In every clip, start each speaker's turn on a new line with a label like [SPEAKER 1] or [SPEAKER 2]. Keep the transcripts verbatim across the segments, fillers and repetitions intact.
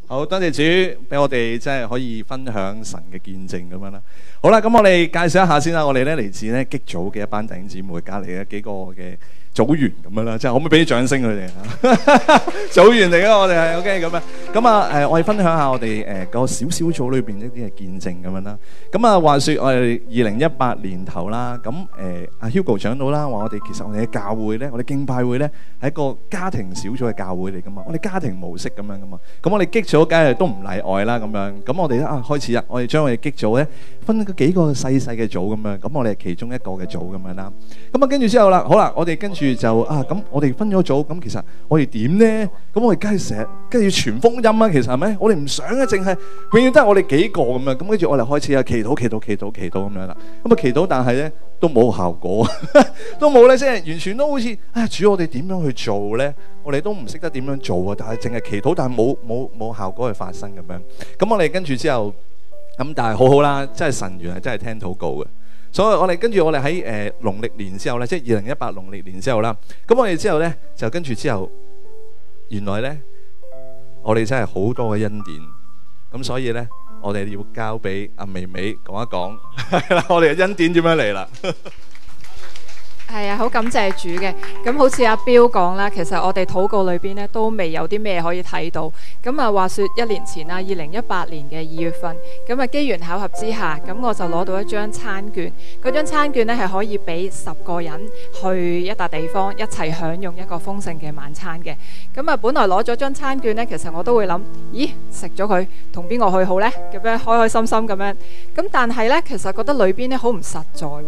[SPEAKER 1] 好多謝主俾我哋即係可以分享神嘅見證咁樣啦。好啦，咁我哋介紹一下先啦。我哋咧嚟自咧激組嘅一班弟兄姊妹，隔離嘅幾個嘅組員咁樣啦，即係可唔可以俾啲掌聲佢哋啊？組員嚟嘅我哋係 OK 咁樣。咁啊誒，我哋分享下我哋誒個小小組裏邊一啲嘅見證咁樣啦。咁啊話説我哋二零一八年頭啦，咁誒阿 Hugo 長老啦話我哋其實我哋嘅教會咧，我哋敬拜會咧係一個家庭小組嘅教會嚟噶嘛，我哋家庭模式咁樣噶嘛。咁我哋激組梗係都唔例外啦咁樣。咁我哋咧啊開始啦，我哋將我哋激組咧分咗幾個細細嘅組咁樣。咁我哋係其中一個嘅組咁樣啦。咁啊跟住之後啦，好啦，我哋跟住就啊咁，我哋分咗組，咁其實我哋點咧？咁我哋梗係成日跟住要傳福音啊，其實係咪？我哋唔想啊，淨係永遠都係我哋幾個咁樣。咁跟住我哋開始啊祈禱、祈禱、祈禱、祈禱咁樣啦。咁啊祈禱，但係咧都冇效果，都冇咧，即係完全都好似啊主，我哋點樣去做咧？我哋都唔識得點樣做啊！但係淨係祈禱，但係冇冇冇效果去發生咁樣。咁我哋跟住之後咁，但係好好啦，真係神原來真係聽禱告嘅。所以我哋跟住我哋喺誒農曆年之後咧，即係二零一八農曆年之後啦。咁我哋之後咧就跟住之後，原來咧我哋真係好多嘅恩典。咁所以咧，我哋要交俾阿美美講一講，係啦，我哋嘅恩典點樣嚟啦？
[SPEAKER 2] 係啊，好感謝主嘅。咁好似阿標講啦，其實我哋禱告裏邊咧都未有啲咩可以睇到。咁啊，話說一年前啦，二零一八年嘅二月份，咁啊機緣巧合之下，咁我就攞到一張餐券。嗰張餐券咧係可以俾十個人去一笪地方一齊享用一個豐盛嘅晚餐嘅。咁啊，本來攞咗張餐券咧，其實我都會諗，咦，食咗佢同邊個去好呢？咁樣開開心心咁樣。咁但係咧，其實覺得裏邊咧好唔實在喎。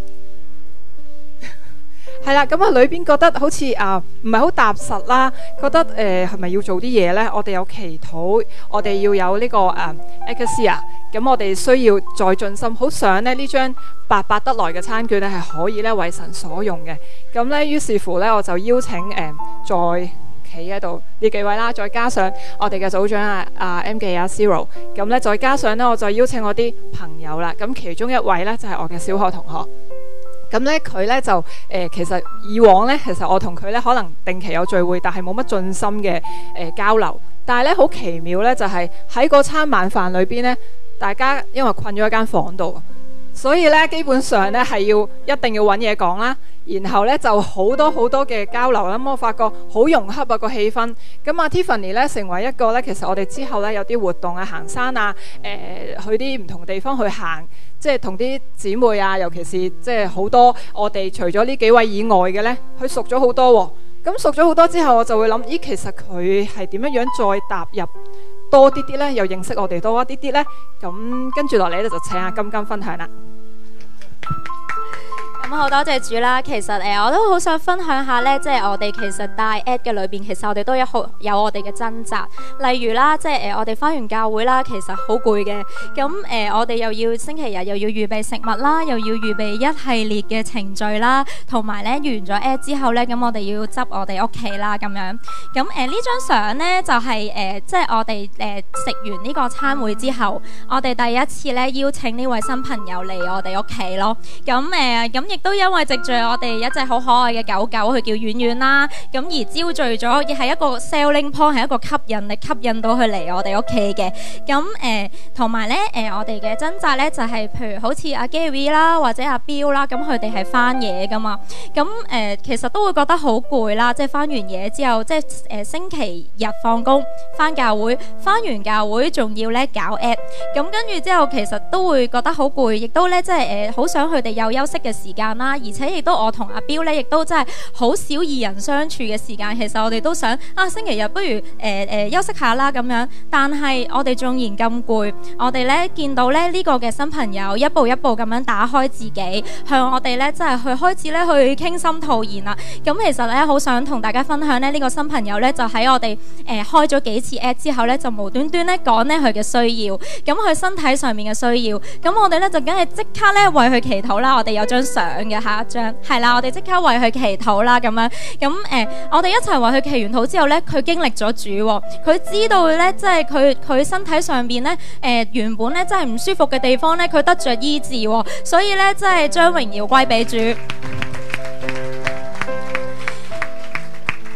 [SPEAKER 2] 係啦，咁啊裏邊覺得好似啊唔係好踏實啦，覺得誒係咪要做啲嘢呢？我哋有祈禱，我哋要有呢、這個誒 Ecclesia， 咁我哋需要再進心，好想咧呢張白白得來嘅餐券咧係可以咧為神所用嘅。咁咧於是乎咧我就邀請誒、呃、再企喺度呢幾位啦，再加上我哋嘅組長啊啊 M 記啊 Zero， 咁咧再加上咧我就邀請我啲朋友啦，咁其中一位咧就係、是、我嘅小學同學。咁咧佢咧就誒、呃、其實以往咧其實我同佢咧可能定期有聚會，但係冇乜盡心嘅誒、呃、交流。但係咧好奇妙咧，就係喺嗰餐晚飯裏邊咧，大家因為困咗一間房度，所以咧基本上咧係要一定要揾嘢講啦。然後咧就好多好多嘅交流啦。咁我發覺好融洽啊個氣氛。咁啊 Tiffany 咧成為一個咧，其實我哋之後咧有啲活動啊，行山啊，誒、呃、去啲唔同地方去行。即係同啲姊妹啊，尤其是即係好多我哋除咗呢幾位以外嘅呢，佢熟咗好多喎、哦。咁熟咗好多之後，我就會諗，咦，其實佢係點樣樣再踏入多啲啲呢？又認識我哋多一啲啲呢？咁跟住落嚟咧，就請阿金金分享啦。
[SPEAKER 3] 咁好多謝主啦。其實誒、呃，我都好想分享下咧，即係我哋其實帶 at 嘅裏邊，其實我哋都有好有我哋嘅掙扎。例如啦，即係誒、呃，我哋返完教會啦，其實好攰嘅。咁誒、呃，我哋又要星期日又要預備食物啦，又要預備一系列嘅程序啦，同埋咧完咗 at 之後咧，咁我哋要執我哋屋企啦，咁樣。咁誒、呃、呢張相咧就係、是、誒、呃，即係我哋誒食完呢個餐會之後，我哋第一次咧邀請呢位新朋友嚟我哋屋企咯。咁誒咁亦都因為藉住我哋一隻好可愛嘅狗狗，佢叫婉婉啦，咁而招聚咗，亦係一個 selling point， 係一個吸引力，吸引到佢嚟我哋屋企嘅。咁誒，同埋咧誒，我哋嘅掙扎咧就係、是，譬如好似阿 Gary 啦，或者阿 Bill 啦，咁佢哋係翻嘢噶嘛。咁誒、呃，其實都會覺得好攰啦，即係翻完嘢之後，即係誒、呃、星期日放工，翻教會，翻完教會仲要咧搞 at， 咁跟住之後，其實都會覺得好攰，亦都咧即係誒好想佢哋有休息嘅時間啦。而且亦都我同阿標咧，亦都真係好少二人相處嘅時間。其實我哋都想啊，星期日不如誒誒、呃呃、休息下啦咁樣。但係我哋縱然咁攰，我哋咧見到咧呢、這個嘅新朋友一步一步咁樣打開自己，向我哋咧真係去開始咧去傾心吐言啦。咁其實咧好想同大家分享咧呢、這個新朋友咧就喺我哋誒、呃、開咗幾次 at 之後咧就無端端咧講咧佢嘅需要，咁佢身體上面嘅需要，咁我哋咧就梗係即刻咧為佢祈禱啦。我哋有張相嘅嚇。下一張係啦，我哋即刻為佢祈禱啦，咁樣咁誒、呃，我哋一齊為佢祈完禱之後咧，佢經歷咗主、哦，佢知道咧，即係佢佢身體上邊咧誒原本咧真係唔舒服嘅地方咧，佢得着醫治、哦，所以咧真係將榮耀歸俾主。咁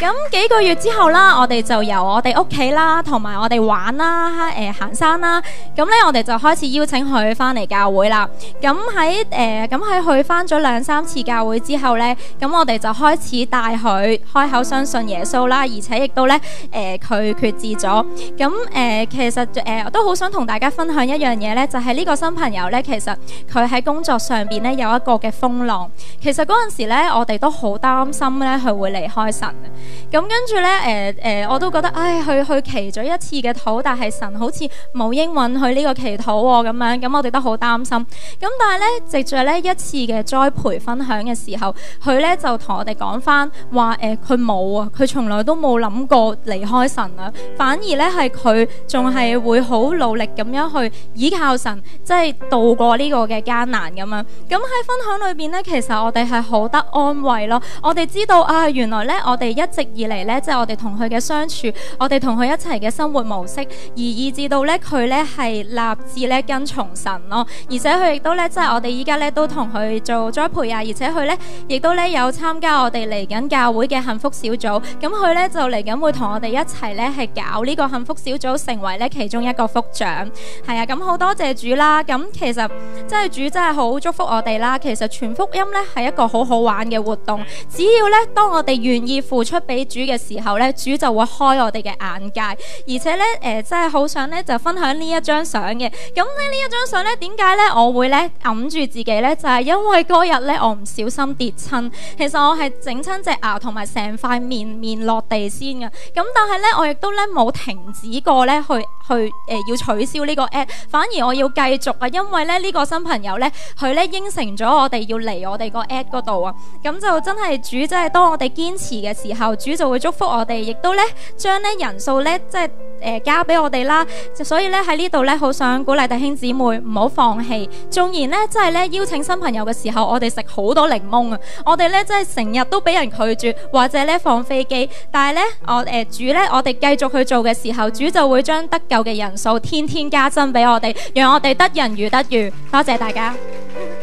[SPEAKER 3] 咁幾個月之後啦，我哋就由我哋屋企啦，同埋我哋玩啦，誒、呃、行山啦。咁咧，我哋就開始邀請佢翻嚟教會啦。咁喺誒，咁喺佢翻咗兩三次教會之後咧，咁我哋就開始帶佢開口相信耶穌啦，而且亦都咧誒佢決志咗。咁誒、呃、其實誒、呃、我都好想同大家分享一樣嘢咧，就係、是、呢個新朋友咧，其實佢喺工作上邊咧有一個嘅風浪。其實嗰陣時咧，我哋都好擔心咧佢會離開神。咁跟住咧，誒、呃、誒，我都覺得，唉，佢佢祈咗一次嘅禱，但係神好似冇應允佢呢個祈禱喎，咁樣，咁我哋都好擔心。咁但係咧，藉著咧一次嘅栽培分享嘅時候，佢咧就同我哋講翻話，誒，佢冇啊，佢從來都冇諗過離開神啊，反而咧係佢仲係會好努力咁樣去依靠神，即係度過呢個嘅艱難咁樣。咁喺分享裏邊咧，其實我哋係好得安慰咯。我哋知道啊，原來咧我哋一直以嚟咧，即係我哋同佢嘅相處，我哋同佢一齊嘅生活模式，而以至到咧佢咧係立志咧跟從神咯。而且佢亦都咧，即係我哋依家咧都同佢做栽培啊，而且佢咧亦都咧有參加我哋嚟緊教會嘅幸福小組。咁佢咧就嚟緊會同我哋一齊咧係搞呢個幸福小組，成為咧其中一個福長。係啊，咁好多謝主啦。咁其實即係主真係好祝福我哋啦。其實傳福音咧係一個好好玩嘅活動，只要咧當我哋願意付出俾主嘅時候咧，主就會開我哋嘅眼界。而且咧，誒、呃，真係好想咧就分享呢一張相嘅。咁咧呢一張相咧，點解咧我會咧揞住自己咧？就係、是、因為嗰日咧我唔小心跌親，其實我係整親隻牙同埋成塊面面落地先嘅。咁但係咧我亦都咧冇停止過咧去去誒、呃、要取消呢個 app， 反而我要繼續啊，因為咧呢、這個新朋友咧佢咧應承咗我哋要嚟我哋個 app 嗰度啊。咁就真係主，即係當我哋堅持嘅時候，主就會祝福我哋，亦都咧將咧人數咧即係誒交俾我哋啦。所以咧喺呢度咧好想鼓勵弟兄姊妹唔好放棄。縱然咧即係咧邀請新朋友嘅時候，我哋食好多檸檬啊，我哋咧即係成日都俾人拒絕或者咧放飛機，但係咧我誒、呃、主咧我哋繼續去做嘅時候，主就會將得救嘅人數天天加增俾我哋，讓我哋得人如得魚。多謝大家。